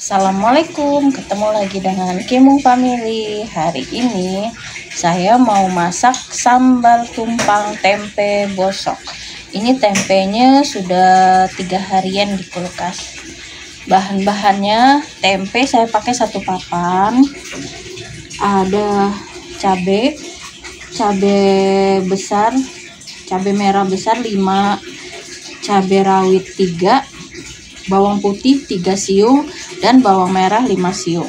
Assalamualaikum, ketemu lagi dengan Kimung Family. Hari ini saya mau masak sambal tumpang tempe bosok. Ini tempenya sudah 3 harian di kulkas. Bahan-bahannya tempe saya pakai 1 papan. Ada cabai besar, cabai merah besar 5, cabai rawit 3, bawang putih 3 siung, dan bawang merah 5 siung.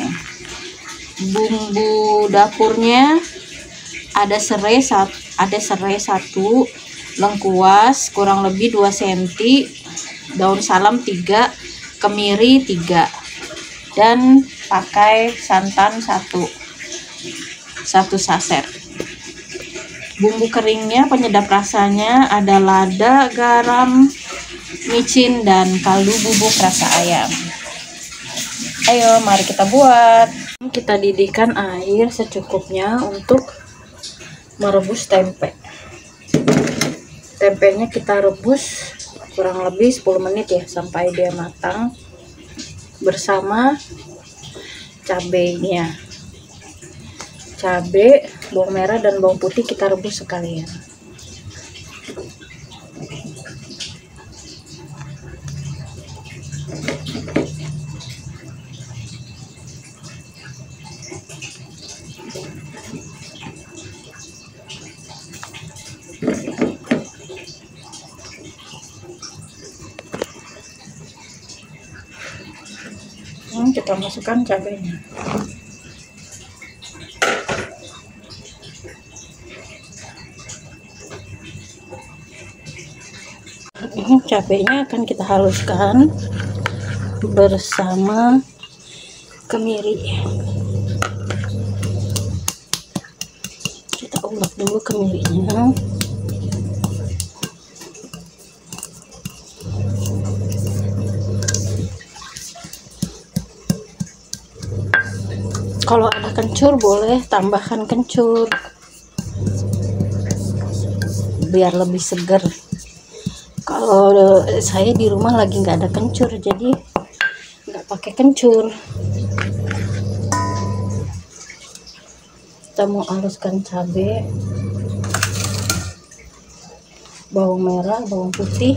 Bumbu dapurnya ada serai 1, lengkuas kurang lebih 2 cm, daun salam 3, kemiri 3, dan pakai santan 1 saset. Bumbu keringnya penyedap rasanya ada lada, garam, micin, dan kaldu bubuk rasa ayam. Ayo mari kita buat. Kita didihkan air secukupnya untuk merebus tempe. Tempenya kita rebus kurang lebih 10 menit ya, sampai dia matang bersama cabenya. Cabai, bawang merah, dan bawang putih kita rebus sekalian. Kita masukkan cabenya. Ini cabenya akan kita haluskan bersama kemiri. Kita ulek dulu kemirinya. Kalau ada kencur boleh tambahkan kencur biar lebih segar. Kalau saya di rumah lagi nggak ada kencur, jadi nggak pakai kencur. Kita mau haluskan cabai, bawang merah, bawang putih,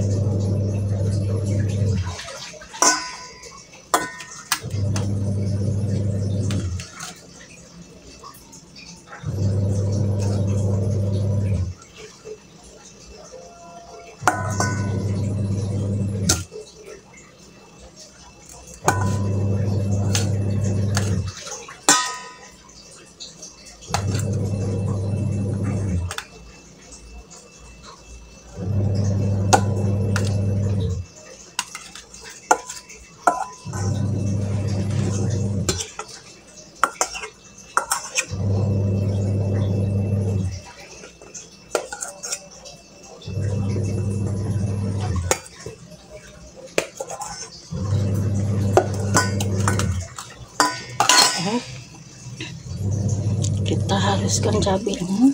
kita haluskan cabenya.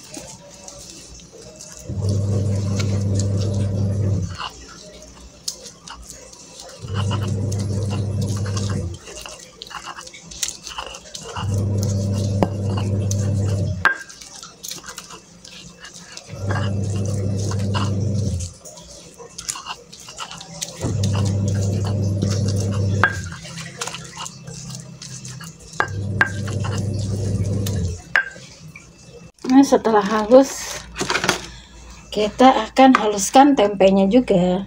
Nah, setelah halus, kita akan haluskan tempenya juga.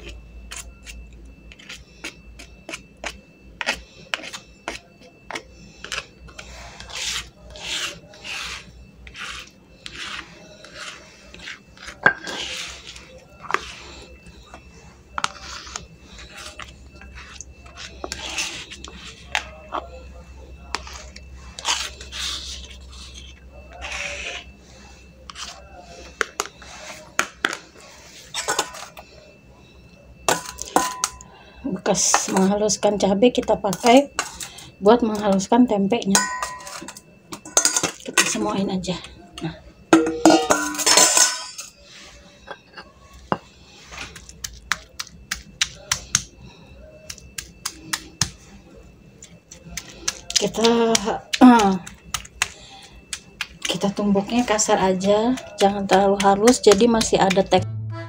Bekas menghaluskan cabai kita pakai buat menghaluskan tempenya. Kita semuain aja. Nah, kita tumbuknya kasar aja, jangan terlalu halus, jadi masih ada tekstur.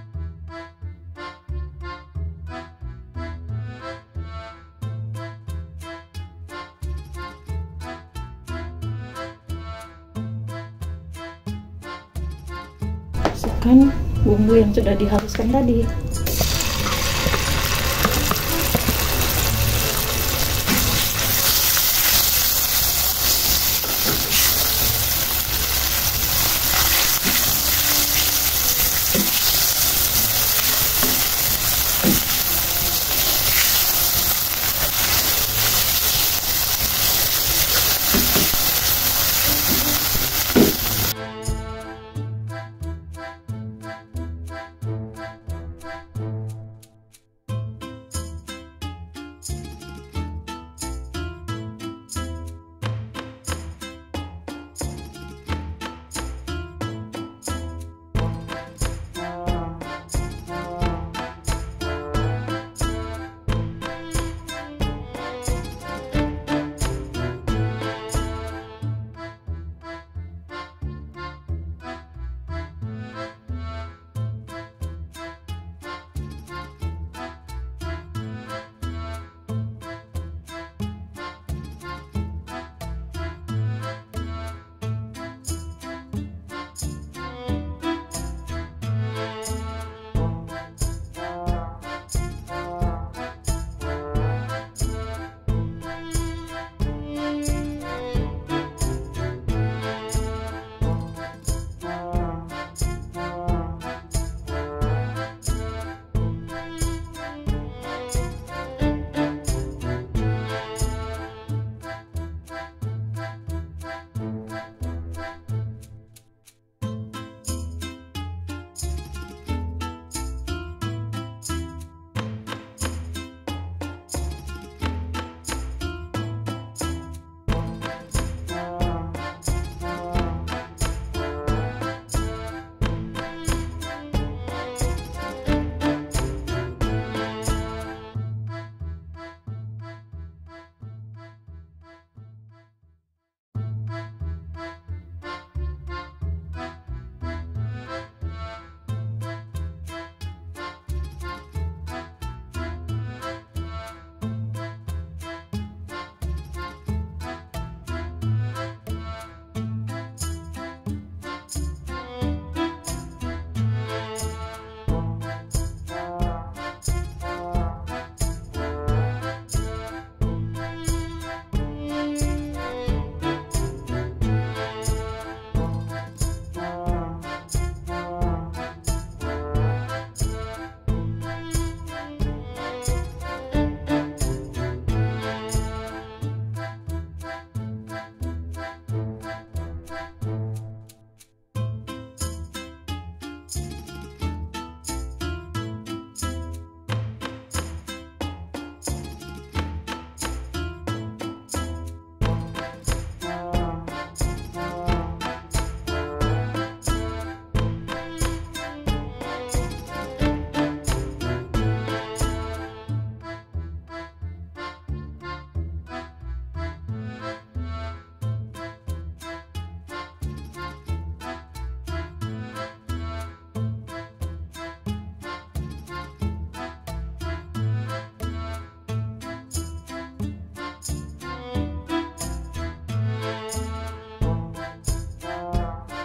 Masukkan bumbu yang sudah dihaluskan tadi.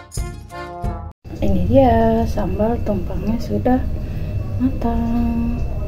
Ini dia sambal tumpangnya sudah matang.